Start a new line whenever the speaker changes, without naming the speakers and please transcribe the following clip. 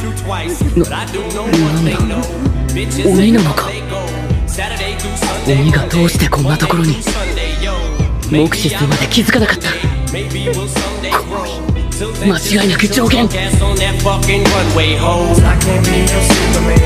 鬼なのか。鬼がどうしてこんなところに。目視するまで気づかなかった。間違いなく上限。